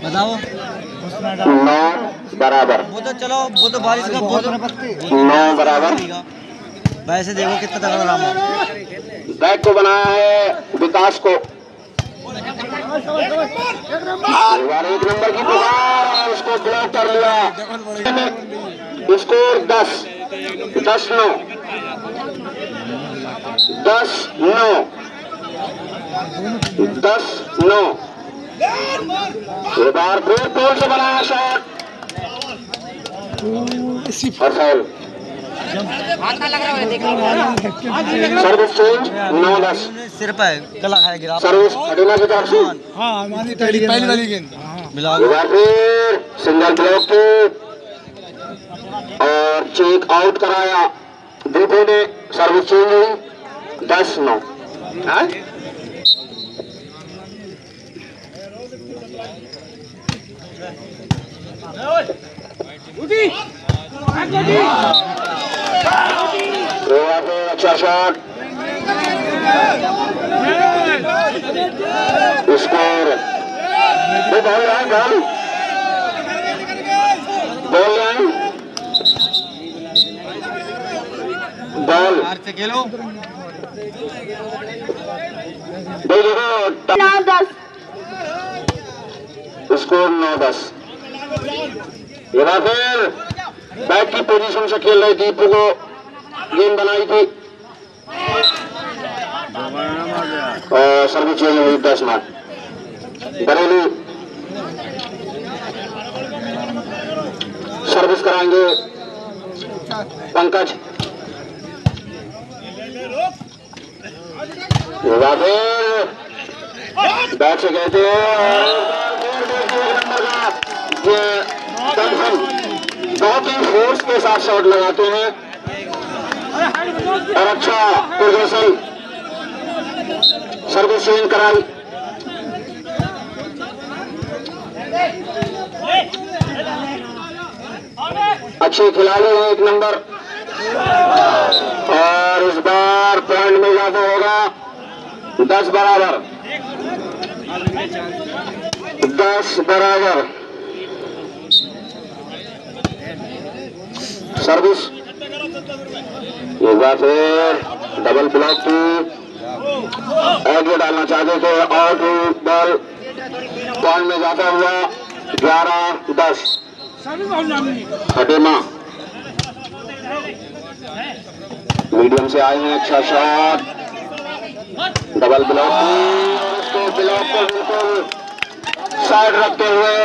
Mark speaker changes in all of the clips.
Speaker 1: बताओ।
Speaker 2: 9 बराबर।
Speaker 1: वो तो चलो, वो तो बारिश का, वो तो
Speaker 2: 9 बराबर।
Speaker 1: वैसे देखो कितना तगड़ा राम है।
Speaker 2: बैक को बनाया है विकास को। एक नंबर की पुकार, उसको ब्लॉक कर लिया। स्कोर 10-9 10-9 10-9। एक बार फिर पोल से बनाया शॉट और फाउल। Service change 9-10।
Speaker 1: सिर पे कला खाया गिरा।
Speaker 2: सर्विस हटेना की तरफ से।
Speaker 3: हाँ हमारी पहली वाली गेंद।
Speaker 1: मिला
Speaker 2: एक बार फिर सिंगल ब्लॉक की और चेक आउट कराया दीपू ने। सर्विस चेंज हुई 10-9। अच्छा shot. Score ball line ball
Speaker 1: से खेलो।
Speaker 2: 9-10। स्कोर 9-10। ये बार फिर बैक की पोजीशन से खेल रहे दीपू को गेंद बनाई थी और सर्विस चेंज हुई 10-9। घरेलू सर्विस कराएंगे पंकज। बैक से कहते हैं बहुत ही फोर्स के साथ शॉट लगाते हैं और अच्छा प्रदर्शन। सर्विस चेंज कराई। अच्छे खिलाड़ी हैं, 1 नंबर। और इस बार पॉइंट में इजाफा होगा 10 बराबर। 10 बराबर। सर्विस एक बार फिर डबल ब्लॉक की आगे डालना चाहते थे। आउट बॉल पॉइंट में इजाफा हुआ 11-10। खटेमा मीडियम से आए हैं। अच्छा शॉट डबल ब्लॉक की। उसको ब्लॉक को बिल्कुल साइड रखते हुए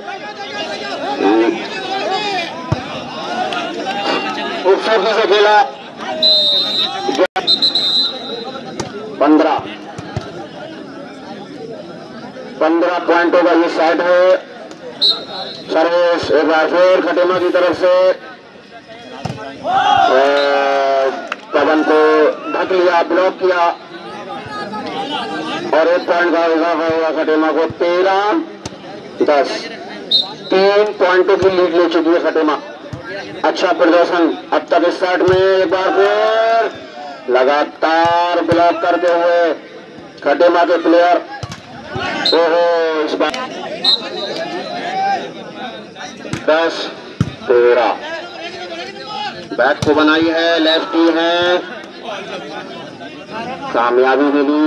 Speaker 2: खूबसूरती से खेला। 15 पॉइंटों का ये साइड है। सर्विस एक बार फिर खटेमा की तरफ से पवन को ढक लिया, ब्लॉक किया और 1 पॉइंट का इजाफा हुआ खटेमा को 13-10। 3 पॉइंटों की लीड ले चुकी है खटेमा। अच्छा प्रदर्शन अब तक इस सेट में। एक बार फिर लगातार ब्लॉक करते हुए खटेमा के प्लेयर। ओहो, इस बार 10-13 बैक को बनाई है, लेफ्टी है, कामयाबी मिली।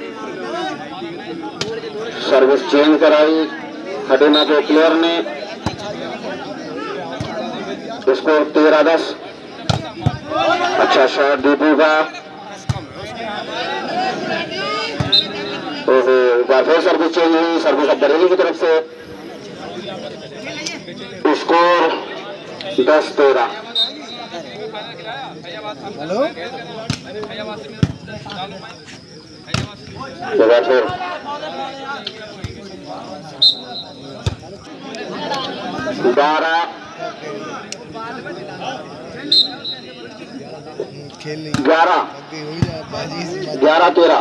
Speaker 2: सर्विस चेंज कराई खटेमा के प्लेयर ने। स्कोर 13-10। अच्छा शॉट दीपू का। ओहो, बार फिर सर्विस चेंज हुई। सर्विस अब बरेली की तरफ से। स्कोर 10-13।
Speaker 3: हेलो
Speaker 2: 12 11-13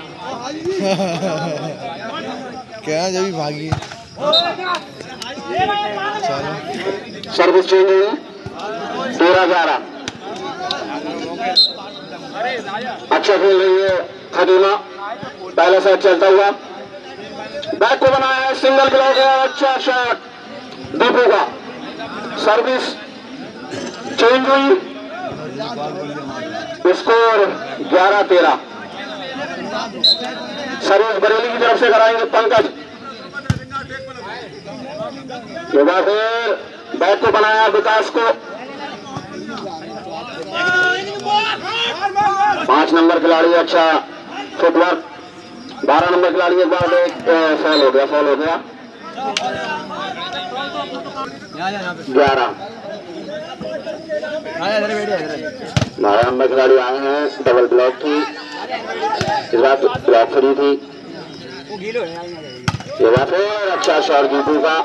Speaker 3: क्या जब भागी।
Speaker 2: सर्विस चेंज हुई 13-11। अच्छा खेल रही है खटीमा। पहला सेट चलता हुआ बैक को बनाया है, सिंगल ब्लॉक है, अच्छा शॉट दीपू का। सर्विस चेंज हुई, स्कोर 11-13। सर्विस बरेली की तरफ से कराएंगे पंकज। एक बार फिर बैक को बनाया विकास को। 5 नंबर खिलाड़ी अच्छा फुटवर्क। 12 नंबर खिलाड़ी एक बार फॉल हो गया 11। 12 नंबर खिलाड़ी आए हैं, डबल ब्लॉक थी इस बार, ब्लॉक फ्री थी। ये बार फिर अच्छा शॉट दीपू का,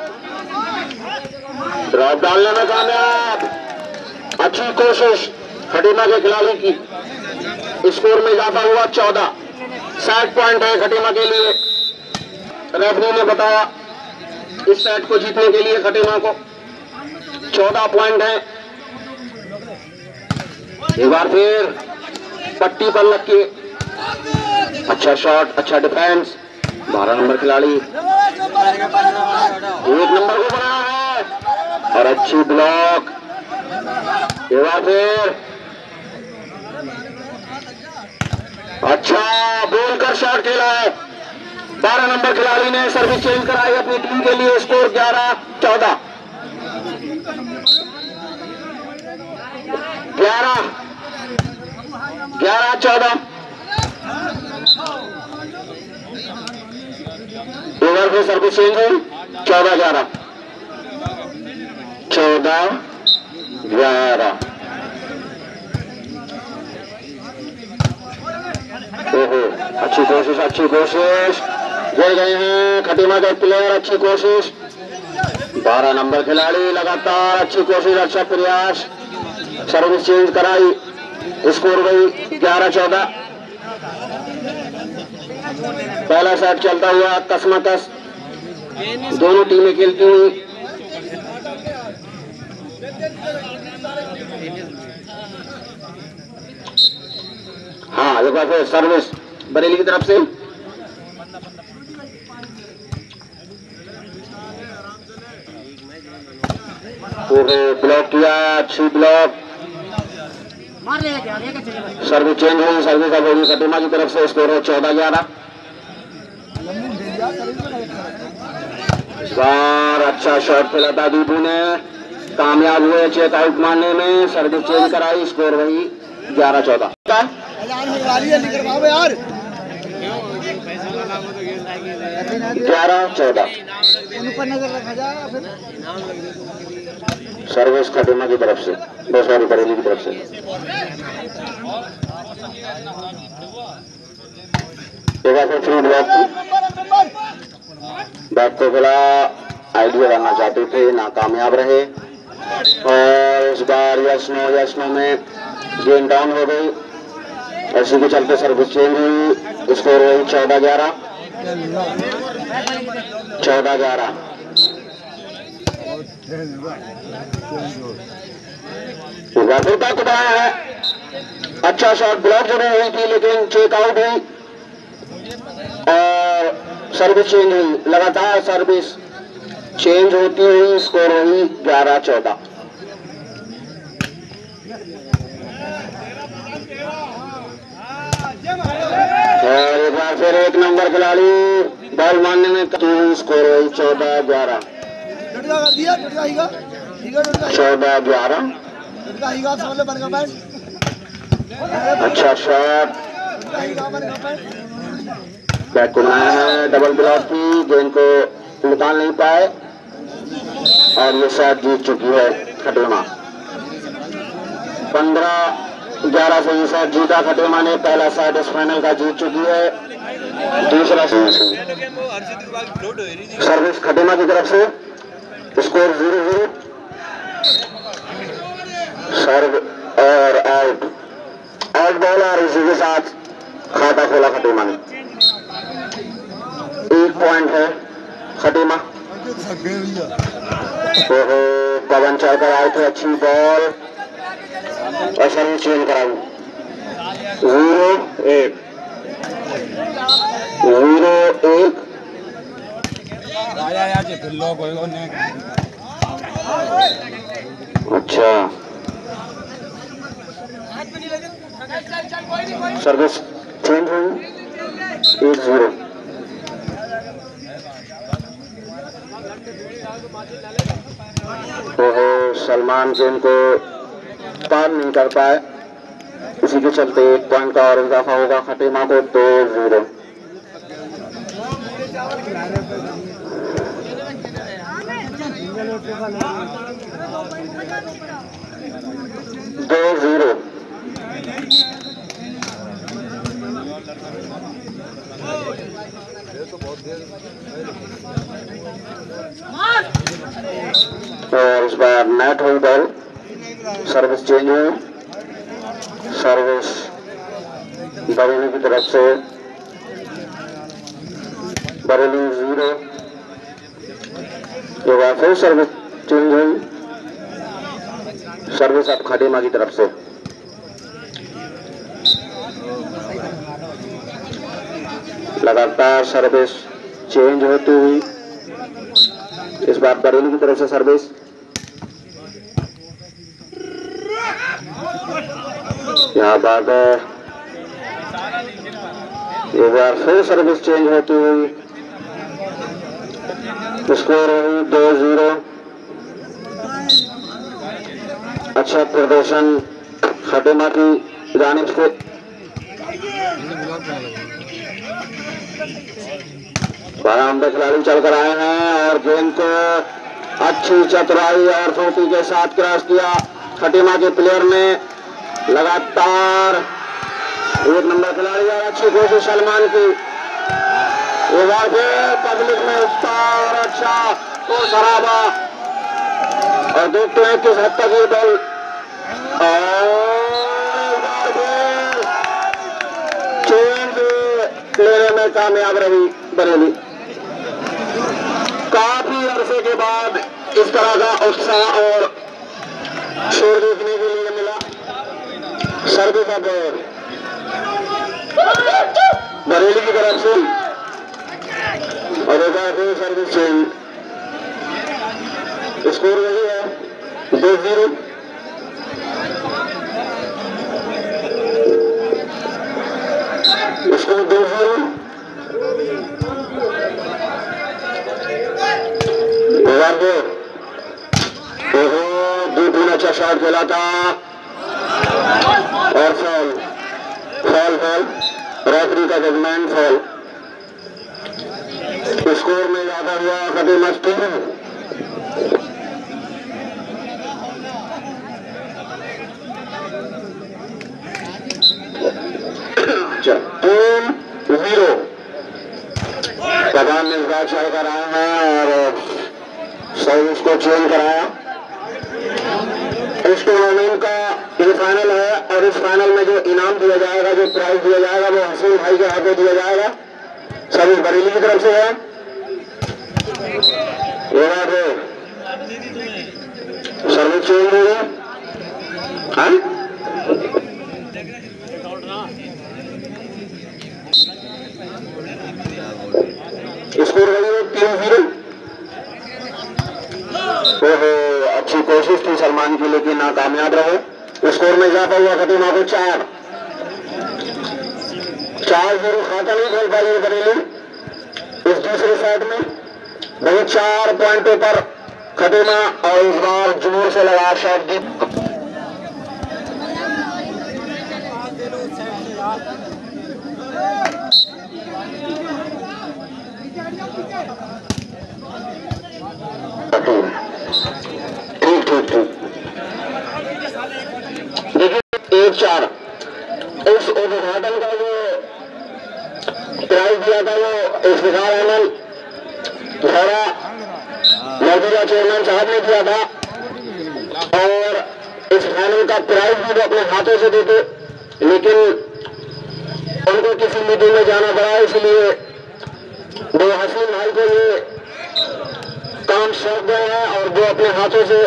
Speaker 2: ड्रॉप डालने में कामयाब। अच्छी कोशिश खटीमा के खिलाड़ी की। स्कोर में इजाफा हुआ 14। 60 पॉइंट है खटीमा के लिए। रेफरी ने बताया इस सेट को जीतने के लिए खटीमा को 14 पॉइंट है। एक बार फिर पट्टी पर लग के अच्छा शॉट, अच्छा डिफेंस। 12 नंबर खिलाड़ी 1 नंबर को बना है और अच्छी ब्लॉक। एक बार फिर अच्छा बोलकर शॉट खेला है। 12 नंबर खिलाड़ी ने सर्विस चेंज कराई अपनी टीम के लिए। स्कोर 11-14। 11-14। एक बार फिर सर्विस चेंज हुई। 14-11। 14-11। ओहो अच्छी कोशिश, अच्छी कोशिश। गिर गए हैं खटीमा के प्लेयर। अच्छी कोशिश। 12 नंबर खिलाड़ी लगातार अच्छी कोशिश, अच्छा प्रयास। सर्विस चेंज कराई। स्कोर गई 11-14। पहला सेट चलता हुआ कसमकस, दोनों टीमें खेलती हुई। हाँ एक बार फिर सर्विस बरेली की तरफ से। ब्लॉक किया, अच्छी ब्लॉक। सर्विस चेंज हुई, सर्विस अब होगी खटीमा की तरफ से। स्कोर है 14-11। इस बार अच्छा शॉट खेला था दीपू ने, कामयाब हुए चेकआउट मारने में। सर्विस चेंज कराई, स्कोर वही 11-14। 11-14। सर्विस खटीमा की तरफ से, सॉरी बरेली की तरफ से। एक बार फ्री ब्लॉक थी। बैक को खुला आइडिया करना चाहते थे, नाकामयाब रहे। और इस बार यस नो में गेम डाउन हो गई। इसी के चलते सर्विस चेंज हुई। स्कोर हुई 14-11। 14-11। फिर बैक को बनाया है। अच्छा शॉट, ब्लॉक जरूर हुई थी लेकिन चेकआउट हुई और सर्विस चेंज हुई। लगातार सर्विस चेंज होती हुई स्कोर हुई 11-14। और एक बार फिर 1 नंबर खिलाड़ी बॉल मारने में स्कोर हुई 14-11। 14-11। अच्छा शॉट, बैक को बनाया है, डबल ब्लॉक की, गेंद को निकाल नहीं पाए और ये शॉट जीत चुकी है खटीमा। 15-11 से ये शॉट जीता खटीमा ने। पहला शॉट इस फाइनल का जीत चुकी है। दूसरा सर्विस खटीमा की तरफ से। स्कोर 0-0। सर्व और आउट बॉल और इसी के साथ खाता खोला खटीमा ने। 1 पॉइंट है खटीमा। पवन चढ़कर आए थे, अच्छी बॉल और सर्विस चेंज कराई। 0-1। अच्छा सर्विस चेंज हुई 1-0। ओहो सलमान गेंद को पार नहीं कर पाए, इसी के चलते 1 पॉइंट का और इजाफा होगा खटीमा को 2-0। और इस बार नेट हुई बॉल, सर्विस चेंज हुई, सर्विस बरेली की तरफ से, बरेली 0। एक बार फिर सर्विस चेंज हुई, सर्विस अब खटीमा की तरफ से। लगातार सर्विस चेंज होती हुई, इस बार बरेली की तरफ से सर्विस। यहाँ बात है, एक बार फिर सर्विस चेंज होती हुई, स्कोर हुई 2-0। अच्छा प्रदर्शन खटीमा की जानिब से। बारह खिलाड़ी चलकर आए हैं और गेंद को अच्छी चतुराई और फुर्ती के साथ क्रॉस किया खटीमा के प्लेयर ने। लगातार 1 नंबर खिलाड़ी और अच्छी कोशिश सलमान की। एक बार फिर पब्लिक में उत्साह, अच्छा तो सराबा, और देखते हैं किस हद तक ये बॉल चेंज लेने में कामयाब रही बरेली। काफी अरसे के बाद इस तरह का उत्साह और शोर देखने के लिए मिला। सर्विस का बॉल बरेली की तरफ से और एक बार फिर सर्विस चेंज। स्कोर यही है 2-0। स्कोर 2-0। दो अच्छा शॉट खेला था और फॉल रेफरी का जजमेंट फॉल। स्कोर में ज्यादा हुआ खटीमा 3। अच्छा 3-0। प्रधान मिर्जा चल कर आए हैं और सर्विस को चेंज कराया। इस टूर्नामेंट का ये फाइनल है और इस फाइनल में जो इनाम दिया जाएगा, जो प्राइज दिया जाएगा, वो हसीन भाई के हाथों दिया जाएगा। सर्विस बरेली की तरफ से है। ये बात है, सर्विस चेंज हुई है। स्कोर गई है 3-0। ओहो अच्छी कोशिश थी सलमान की लेकिन नाकामयाब रहे। स्कोर में इजाफा हुआ खटीमा को 4-0 खाता नहीं खोल पाई बरेली। इस दूसरे साइड में वही 4 पॉइंटों पर खटीमा और इस बार जोर से लगा शॉट दी। देखिए 1-4 इस उद्घाटन का जो प्राइज दिया था वो इफ्तिखार अहमद घोड़ा मौजूदा चेयरमैन साहब ने दिया था और इस फाइनल का प्राइज भी वो अपने हाथों से देते, लेकिन उनको किसी मीटिंग में जाना पड़ा, इसलिए वो हसीन भाई को ये काम सौंप गए हैं और वो अपने हाथों से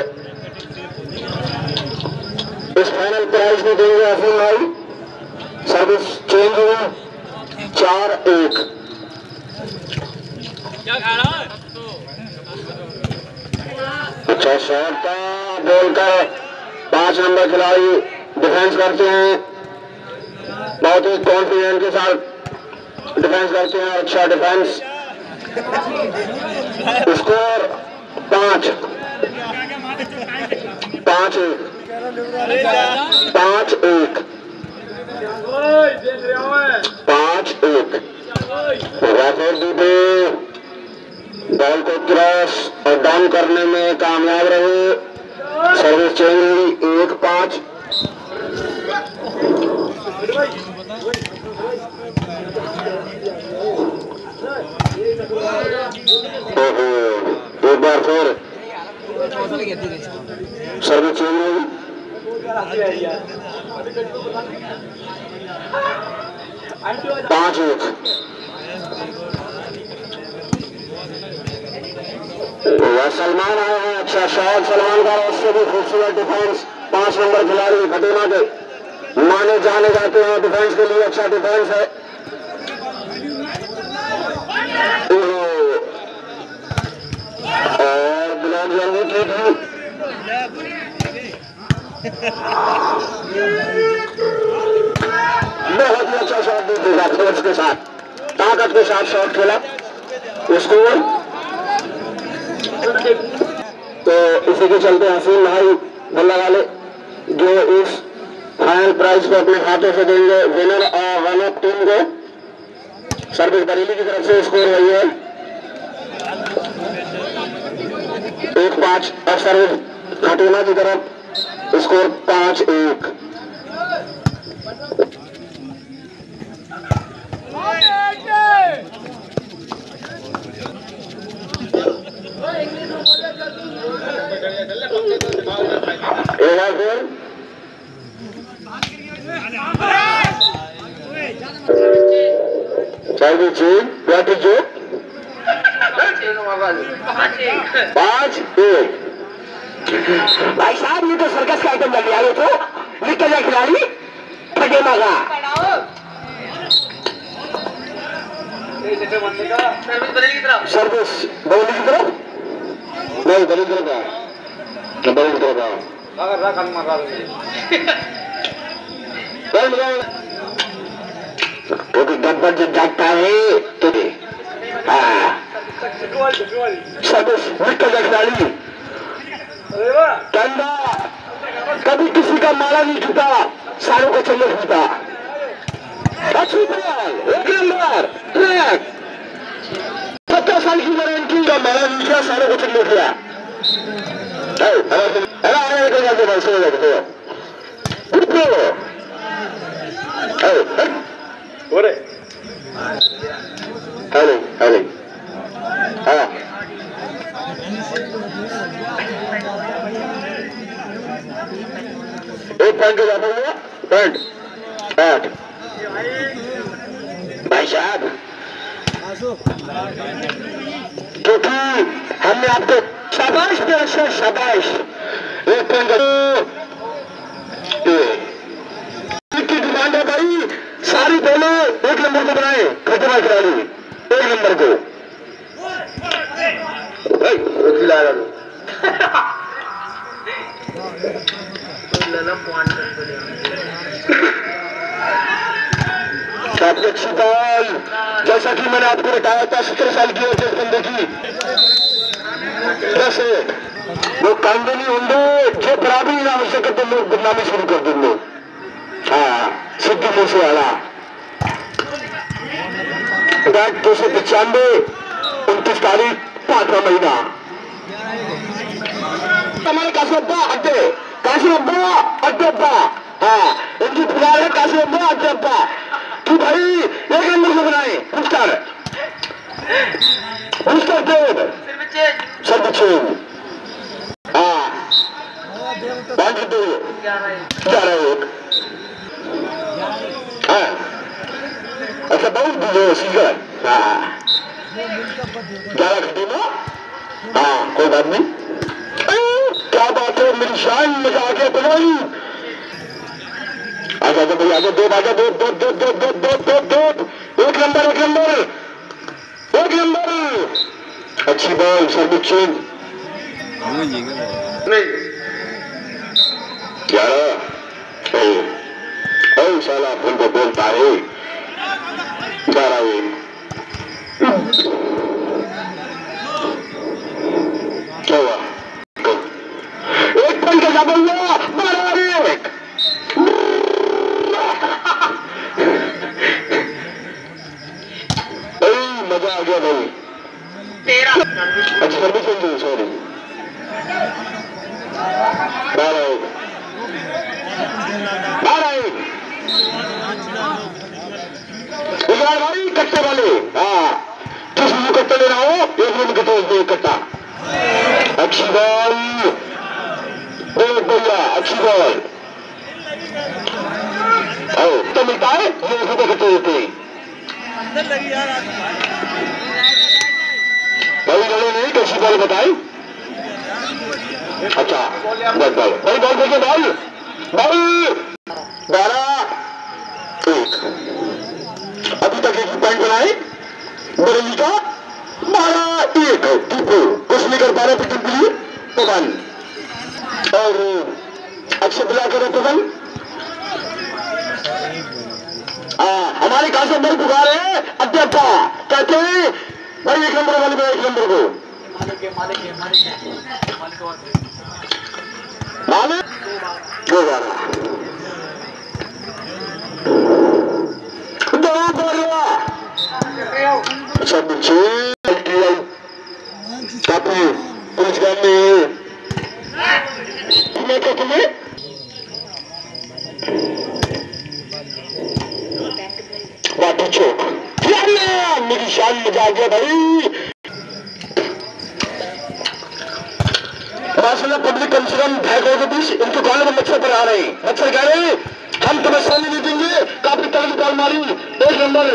Speaker 2: इस फाइनल प्राइज में देंगे हसीन भाई। सर्विस चेंज हुआ 4-1।
Speaker 4: क्या खा रहा है?
Speaker 2: अच्छा शॉट था, बॉल का 5 नंबर खिलाड़ी डिफेंस करते हैं, बहुत ही कॉन्फिडेंट के साथ डिफेंस करते हैं। अच्छा defence, score 5-1 Rafael Dubey ball को क्रॉस और डाउन करने में कामयाब रहे। सर्विस चेंज हुई 1-5। एक बार फिर सर्विस चेंज हुई। पांच सलमान आया है। अच्छा शॉट सलमान का, उससे भी खूबसूरत डिफेंस। 5 नंबर खिलाड़ी खटीमा के माने जाने जाते हैं डिफेंस के लिए। अच्छा डिफेंस है। और ब्लॉक जरूर की थी। बहुत ही अच्छा शॉट देगा फोर्स के साथ, ताकत के साथ शॉट खेला। स्कोर तो इसी के चलते हसीन भाई बल्ला वाले जो इस फाइनल प्राइज को अपने हाथों से देंगे विनर और वन ऑफ टीम को। सर्विस बरेली की तरफ से स्कोर हुई है 1-5 और सर्विस खटीमा की तरफ स्कोर 5-1। भाई साहब ये तो सर्कस का आइटम लग आए थे। निकल जाए खिलाड़ी खटीमा का। सर्विस बरेली की तरफ नहीं, बरेली की तरफ बरेली की तरफ क्योंकि गड़बड़ जब जागता है तो सर्विस निकल जाए खिलाड़ी। कंधा कभी किसी का माला नहीं छूटा, सारों को चले छूटा। अच्छी बॉल, 1 नंबर ट्रैक। 70 साल की वारंटी का माला नहीं किया, सारों को चले किया। एक पॉइंट के जाता हुआ पॉइंट 8। भाई साहब क्योंकि हमने आपको शाबाश पे रखा, शाबाश। एक पॉइंट की डिमांड है भाई, सारी बोलो 1 नंबर को बनाए खतरा खिलाड़ी 1 नंबर को। काफी अच्छी बॉल, जैसा कि मैंने आपको बताया था 17 साल की होती है बंदे की। जैसे वो कांदे नहीं होंगे जो बराबरी ना हो सके तो लोग बदनामी शुरू कर देंगे। हाँ सिद्धू मूसे वाला 295 29 तारीख 5वां महीना। हमारे काशिरब्बा अड्डा, हाँ इनकी पुकार है काशिरब्बा अड्डा कि भाई 1 नंबर को बनाए। पुरस्कार देव सर्विस चेंज। हाँ 5-2 11-1। हाँ अच्छा बहुत बुझे सीजन। हाँ 11 खटीमा। हाँ कोई बात नहीं, क्या बात है, मेरी शान मजा आ गया बनवाई। आजा भाई आगे, 2 आजा, 2 1 नंबर। अच्छी बॉल सर्विस चेंज। साला फोन को बोलता है 12 क्या हुआ? एक पॉइंट का क्या बोल 12 मजा आ गया भाई। अच्छा सर्विस नहीं सॉरी 12 भाई कट्टे वाले। हाँ जिस मुझे कट्टे ले रहा हो एक मिनट कट्टे कट्टा अच्छी बॉल भैया अच्छी बॉल तो मिलता है ये रुपये कट्टे देते भाई लड़े नहीं कैसी बॉल बताई। अच्छा बॉल भाई बॉल देखिए बॉल बॉल 12-1 अभी तक एक पॉइंट बनाए बरेली का 12-1 कुछ नहीं कर पा रहे पिटुल पवन और अक्षय बुला करो पवन। हमारे कहा से बड़ी पुकार है अध्यक्ष कहते हैं भाई 1 नंबर वाले में 1 नंबर को मालिक 2-12 अच्छा बच्चे काफी पुलिस गांव में तुम्हें वाटर चौक मेरी शान मजा आ गया भाई। माशाल्लाह पब्लिक कम से कम 2.5 के बीच इनके कॉलेज में मच्छर पर आ रहे हैं। मच्छर कह रहे हैं हम तुम्हें सोने नहीं देंगे काफी तगड़ी बॉल मारी 1 नंबर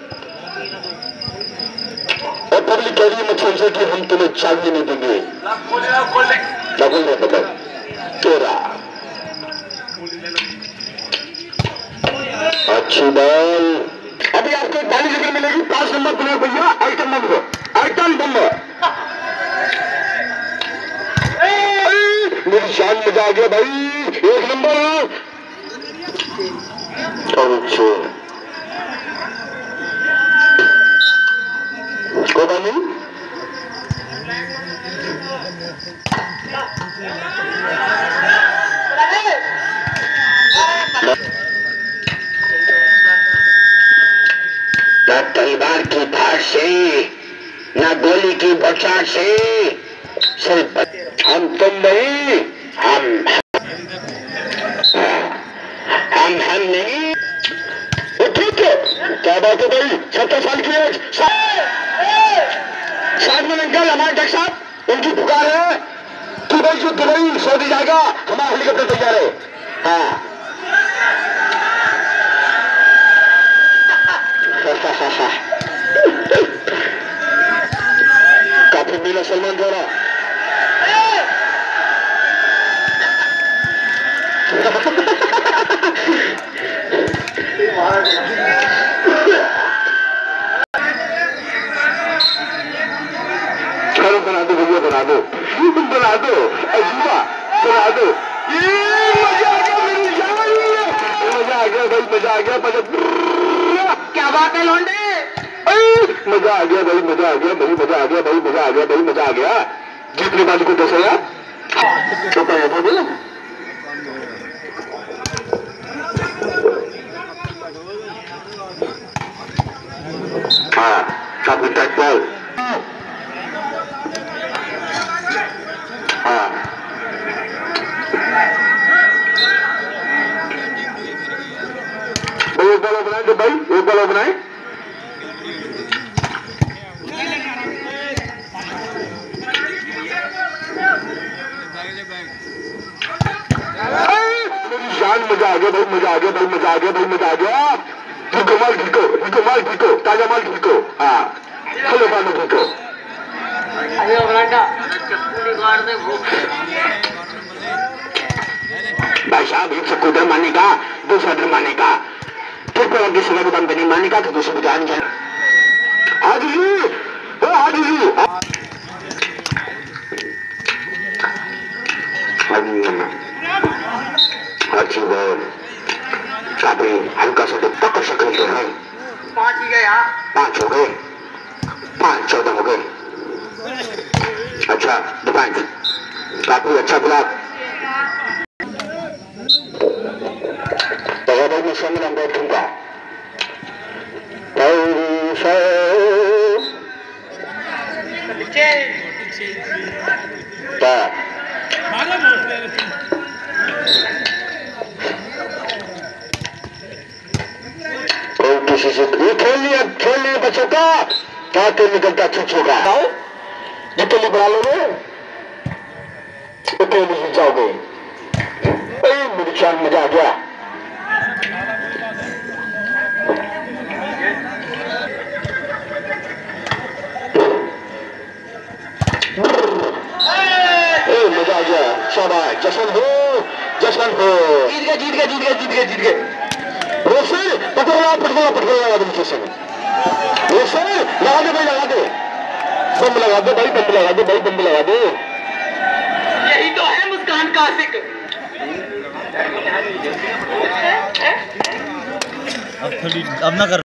Speaker 2: और पब्लिक कह रही है मच्छर से कि हम तुम्हें चांदी नहीं देंगे। क्या बोल रहे पता तेरा अच्छी बॉल अभी आपको एक बाली जिक्र मिलेगी 5 नंबर प्लेयर भैया आइटम नंबर मेरी शान मजा आ गया भाई 1 नंबर और अच्छे कोई नहीं न तलवार की धार से न गोली की बौछार से सिर्फ हम तुम नहीं हम नहीं ठीक है क्या बात है भाई 70 साल की एज साधमन अंकल हमारे डॉक्टर साहब उनकी पुकार है कि भाई जो दुबई सऊदी जाएगा हमारा हेलीकॉप्टर तैयार है। हाँ काफी मिला सलमान द्वारा बना दो भैया बना दो अजीबा बना दो। ये मजा आ गया मेरी जान मजा आ गया भाई मजा आ गया क्या बात है लौंडे मजा आ गया भाई मजा आ गया भाई मजा आ गया भाई मजा आ गया भाई मजा आ गया जीतने वाली को 10,000 तो पाया था बोला हाँ काफी टाइट बॉल हाँ एक बॉल बनाए तो भाई एक बॉल बनाए मेरी जान मजा आ गया भाई मजा आ गया भाई मजा आ गया भाई मजा आ गया माल घिको ताजा माल घिको हाँ चलो माल घिको भाई साहब एक से कुदर मारने का दूसरा डर मारने का फिर पर अगे समय को नहीं मारने का तो दूसरे जान जाए हाजी जी अच्छी बॉल, काफी हल्का सा पकड़ सकते हैं। 5 ही गए, 5 हो गए, 5 14 हो गए। अच्छा डिफेंस, काफी अच्छा ब्लॉक। बगल में शामिल अंदर ठुमका किसी से खेल लिया बच्चों का क्या तो निकलता छुच्छो का जितने बड़ा लोगे उतने नहीं जाओगे। मेरी जान मजा आ गया। मजा आ गया। शाबाश जश्न हो जीत गए। रोशन पकड़ो नीचे से। रोशन लगा दे भाई, बम लगा दो भाई, बम लगा दो। यही तो है मुस्कान कासिक।
Speaker 1: अब ना कर।